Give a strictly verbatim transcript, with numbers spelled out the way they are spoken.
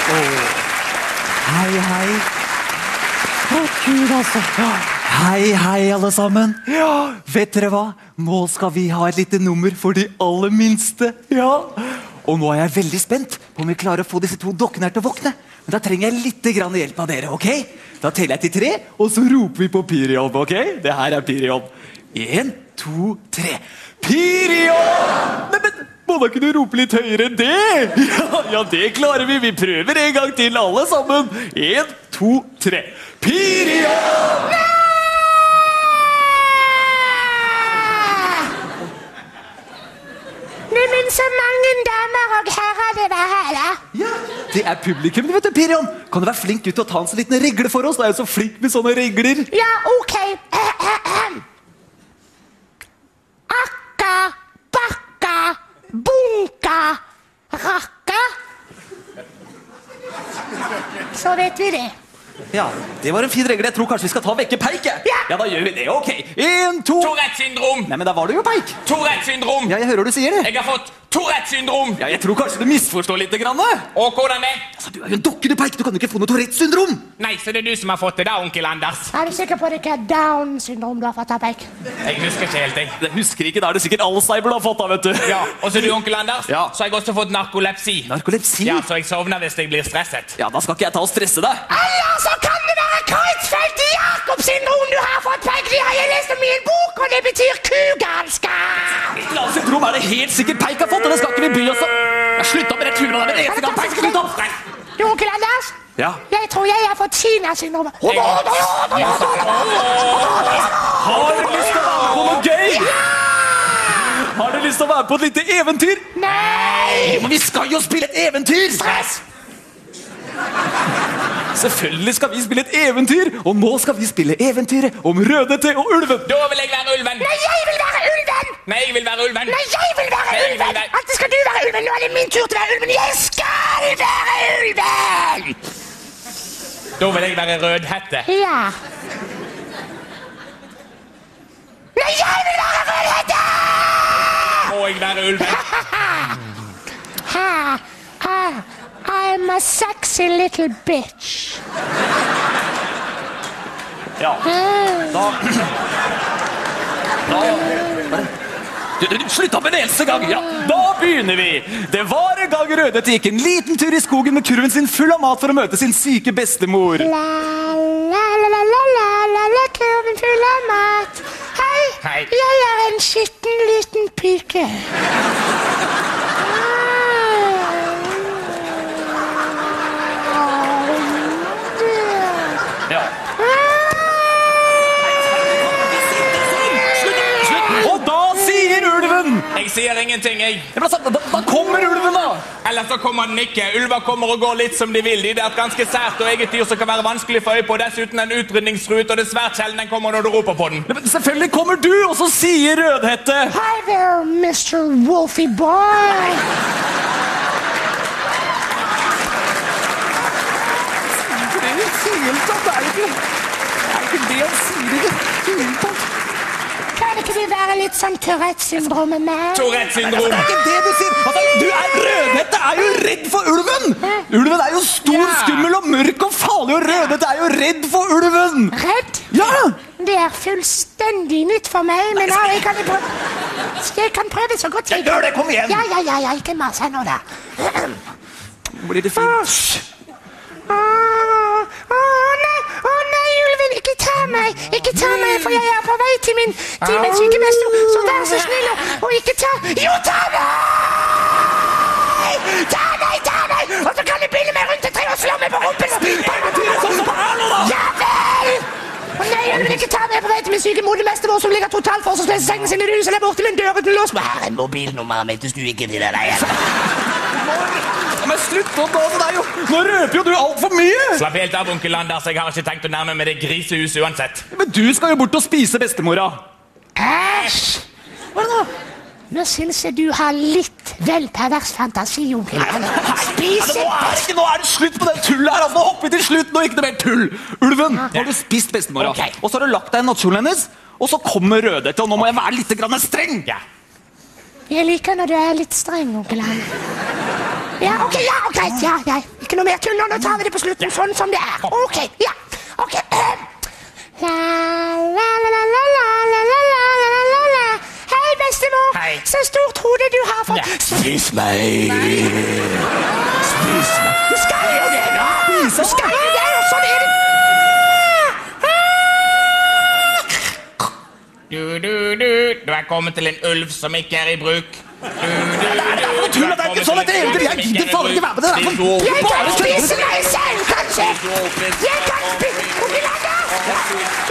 Hei, hei. Å, Gud, altså. Hei, hei, alle sammen. Ja, vet dere hva? Nå skal vi ha et lite nummer for de aller minste. Ja. Og nå er jeg veldig spent på om vi klarer å få disse to dokkene her til å våkne. Men da trenger jeg litt grann hjelp av dere, ok? Da teller jeg til tre, og så roper vi på Pirion, ok? Det her er Pirion. En, to, tre. Pirion! Nei, men må da ikke du rope litt høyere enn det? Ja, ja, det klarer vi. Vi prøver en gang til, alle sammen. En, to, tre. Pirion! Neimen, så mange damer og herrer det var her, da. Ja, det er publikum, du vet du, Pirion. Kan du være flink ut til å ta en så liten regle for oss? Du er jo så flink med sånne regler. Ja, ok. Akka, bakka, bunka, rakka. Så vet vi det. Ja, det var en fin regel. Jeg tror kanskje vi skal ta vekke Peik. Ja. Ja, da gjør vi det, ok. En, to. Tourette-syndrom. Nei, men da var det jo Peik. Tourette-syndrom. Ja, jeg hører du sier det. Jeg har fått Tourette-syndrom. Ja, jeg tror kanskje du misforstår litt grann. Og hvordan det? Altså, du er jo en dokke, du, Peik. Du kan jo ikke få noe Tourette-syndrom. Nei, så det er du som har fått det da, onkel Anders. Er du sikker på at det ikke er Down-syndrom du har fått av, Peik? Jeg husker ikke helt, jeg. Jeg husker ikke, da er det sikkert Alzheimer du har fått av, vet du. Ja, og så du, onkel Anders, Ja. så har jeg også fått narkolepsi. Narkolepsi? Ja, så jeg sovner hvis jeg blir stresset. Ja, da skal ikke jeg ta og stresse deg. Eller så kan det være Creutzfeldt-Jakob-syndrom du har fått, Peik. Det har jeg lest om i en bok, og det betyr kugalskap. Syndrom er det helt sikkert Peik har fått, og det skal ikke vi by oss om. Jeg slutt opp med det tullet med deg med en eneste gang, Peik. Slutt opp! Du, onkel Anders? Ja. Jeg tror jeg har fått Kina-syndrom. Har dere lyst til å være med på noe gøy? Har dere lyst til å være på et lite eventyr? Nei! Men vi skal jo spille et eventyr! Stress! Selvfølgelig skal vi spille et eventyr, og nå skal vi spille eventyret om Rødhette og ulven. Da vil jeg være ulven. Nei, jeg vil være ulven! Nei, jeg vil være ulven. Nei, jeg vil være Nei, jeg vil ulven! være- Alltid skal du være ulven. Nå er det min tur til å være ulven. Jeg skal være ulven! Da vil jeg være Rødhette. Ja. Nei, jeg vil være Rødhette! Må jeg være ulven? Ha, ha, I'm a sexy little bitch. Ja, da... Da... Du, du, slutt opp en eneste gang, ja. Da begynner vi. Det var en gang Rødhette gikk en liten tur i skogen med kurven sin full av mat for å møte sin syke bestemor. La, la, la, la, la, la, la, la, kurven full av mat. Hei, Hei. jeg er en skitten liten pike. Ja. Og da sier ulven. Jeg sier ingenting, jeg. Ja, men altså, da, da kommer ulven da. Eller så kommer den ikke. Ulver kommer og går litt som de vil. De er et ganske sært og eget dyr som kan være vanskelig for øye på. Dessuten en utrydningstrut, og det er svært sjelden den kommer når du roper på den. Ja, men selvfølgelig kommer du, og så sier Rødhette. Hi there, mister Wolfie boy. Det er helt sant, det er ikke, det er ikke det han sier i det hele tatt. Kan ikke vi være litt sånn Tourette-syndrom med meg? Det Tourette-syndrom. er ikke det du sier. Altså, du er Rødhette er jo redd for ulven. Ulven er jo stor, Ja. skummel og mørk og farlig, og Rødhette er jo redd for ulven. Redd? Ja! Det er fullstendig nytt for meg, men ja, jeg kan prøve, jeg kan prøve så godt jeg Gjør det, kom igjen. Ja, ja, ja, ja, ikke mas her nå da. Blir det fint? Åh, åh, nei, åh nei, ulven, ikke ta meg, ikke ta meg, for jeg er på vei til min, til min sykemester, så vær så snill, og, og ikke ta, jo, ta meg! Ta meg, ta meg, og så kan du binde meg rundt et tre og slå meg på rumpen. Ja vel! Å nei, ulven, ikke ta meg på vei til min syke modige bestemor som ligger totalt forsvarsløs i sengen sin i huset der borte med en dør uten lås. Her er en mobilnummer mitt hvis du ikke vil det deg. Ja, men slutt nå, da, det er jo... Nå røper jo du alt for mye. Slapp helt av, onkel Anders. Jeg har ikke tenkt å nærme meg det grisehuset uansett. Men du skal jo bort og spise bestemora. Æsj! Hva da? Nå synes jeg du har litt vel pervers fantasi, onkel. Spise Nå er, det ikke, nå er det slutt på det tullet her, altså. Nå hopper vi til slutt, nå er det ikke noe mer tull. Ulven, nå har du spist bestemora. Ok. Og så har du lagt deg i nattkjolen hennes, og så kommer Rødhette, og nå må jeg være litt grann streng. Ja. Jeg liker når du er litt streng, onkel. Ja, ok, ja, greit, ja, ja. Ikke noe mer tull nå, nå tar vi det på slutten, sånn som det er. Ok, ja, ok. La, la, la, la, la, la, la, la, la, la, la, la. Hei, bestemor. Hei. Så stort hode du har fått. Ja. Spis meg. Spis meg. Du skal jo det, da. Du skal jo det, og sånn er det. Du, du, du, du er kommet til en ulv som ikke er i bruk. Du, du, du, Tull, det er ikke sånn at det egentlig jeg gidder faen ikke være med det der. Jeg kan spise meg selv, kanskje. Jeg kan spise. Hvor vil han da?